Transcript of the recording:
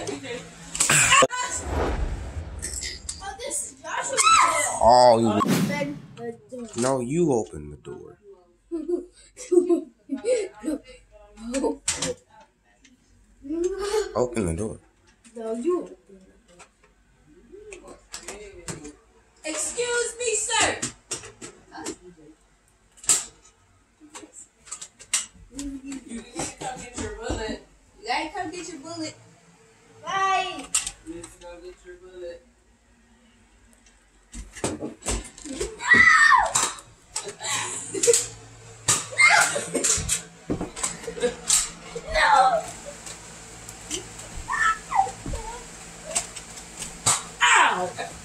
Oh, you. No, you open the door. Open the door. No, you open the door. Excuse me, sir. You gotta come get your bullet. You gotta come get your bullet. Bye. You need to go get your bullet. No! Ow!